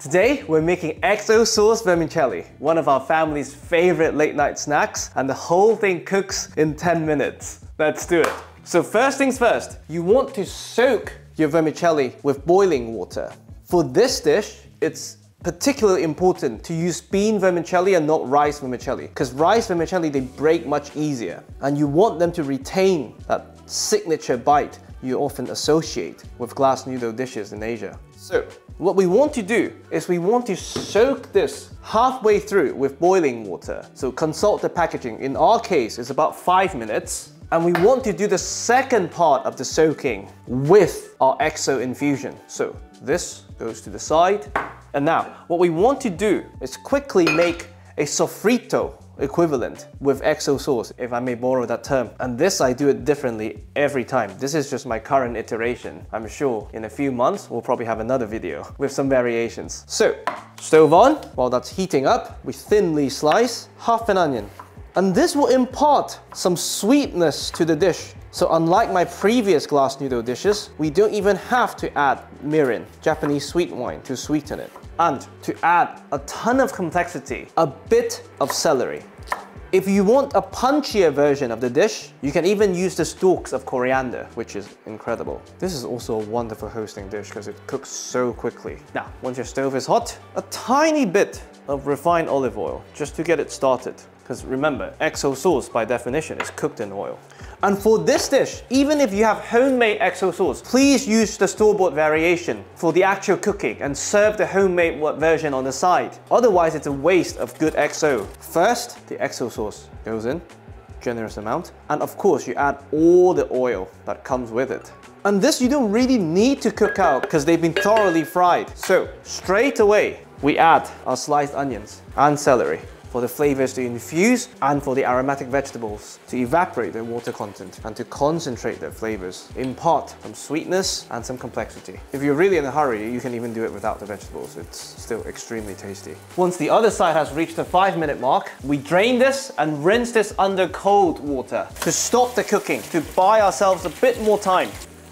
Today, we're making XO sauce vermicelli, one of our family's favorite late night snacks, and the whole thing cooks in 10 minutes. Let's do it. So first things first, you want to soak your vermicelli with boiling water. For this dish, it's particularly important to use bean vermicelli and not rice vermicelli, because rice vermicelli, they break much easier, and you want them to retain that signature bite you often associate with glass noodle dishes in Asia. So what we want to do is we want to soak this halfway through with boiling water. So consult the packaging. In our case, it's about 5 minutes. And we want to do the second part of the soaking with our XO infusion. So this goes to the side. And now what we want to do is quickly make a sofrito equivalent with XO sauce, if I may borrow that term. And this, I do it differently every time. This is just my current iteration. I'm sure in a few months, we'll probably have another video with some variations. So, stove on. While that's heating up, we thinly slice half an onion. And this will impart some sweetness to the dish. So unlike my previous glass noodle dishes, we don't even have to add mirin, Japanese sweet wine, to sweeten it. And to add a ton of complexity, a bit of celery. If you want a punchier version of the dish, you can even use the stalks of coriander, which is incredible. This is also a wonderful hosting dish because it cooks so quickly. Now, once your stove is hot, a tiny bit of refined olive oil, just to get it started. Because remember, XO sauce by definition is cooked in oil. And for this dish, even if you have homemade XO sauce, please use the store-bought variation for the actual cooking and serve the homemade version on the side. Otherwise, it's a waste of good XO. First, the XO sauce goes in, generous amount. And of course, you add all the oil that comes with it. And this you don't really need to cook out because they've been thoroughly fried. So straight away, we add our sliced onions and celery, for the flavors to infuse and for the aromatic vegetables to evaporate their water content and to concentrate their flavors, impart some sweetness and some complexity. If you're really in a hurry, you can even do it without the vegetables. It's still extremely tasty. Once the other side has reached the 5-minute mark, we drain this and rinse this under cold water to stop the cooking, to buy ourselves a bit more time.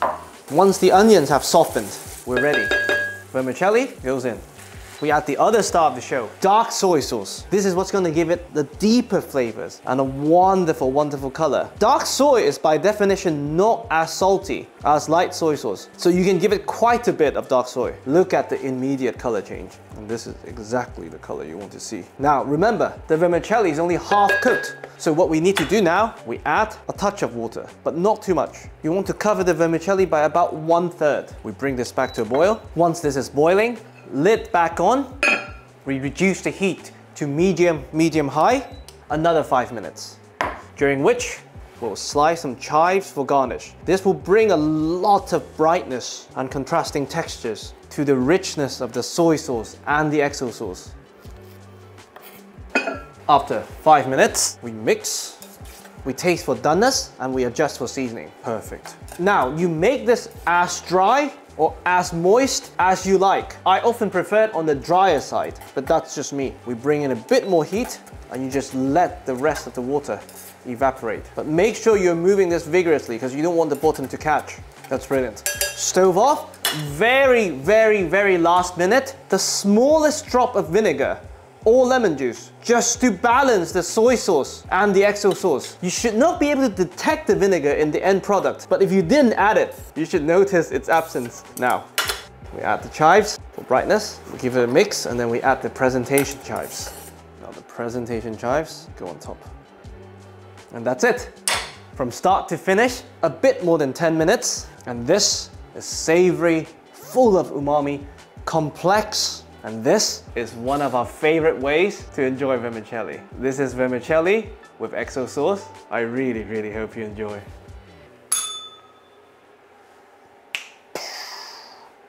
Once the onions have softened, we're ready. Vermicelli goes in. We add the other star of the show, dark soy sauce. This is what's going to give it the deeper flavors and a wonderful, wonderful color. Dark soy is by definition not as salty as light soy sauce, so you can give it quite a bit of dark soy. Look at the immediate color change. And this is exactly the color you want to see. Now, remember, the vermicelli is only half cooked. So what we need to do now, we add a touch of water, but not too much. You want to cover the vermicelli by about 1/3. We bring this back to a boil. Once this is boiling, lid back on, we reduce the heat to medium-high, another 5 minutes, during which we'll slice some chives for garnish. This will bring a lot of brightness and contrasting textures to the richness of the soy sauce and the XO sauce. After 5 minutes, we mix, we taste for doneness, and we adjust for seasoning. Perfect. Now, you make this as dry or as moist as you like. I often prefer it on the drier side, but that's just me. We bring in a bit more heat and you just let the rest of the water evaporate. But make sure you're moving this vigorously because you don't want the bottom to catch. That's brilliant. Stove off. Very, very, very last minute, the smallest drop of vinegar or lemon juice, just to balance the soy sauce and the XO sauce. You should not be able to detect the vinegar in the end product, but if you didn't add it, you should notice its absence. Now, we add the chives for brightness, we give it a mix, and then we add the presentation chives. Now the presentation chives go on top. And that's it. From start to finish, a bit more than 10 minutes, and this is savory, full of umami, complex, and this is one of our favorite ways to enjoy vermicelli. This is vermicelli with XO sauce. I really, really hope you enjoy.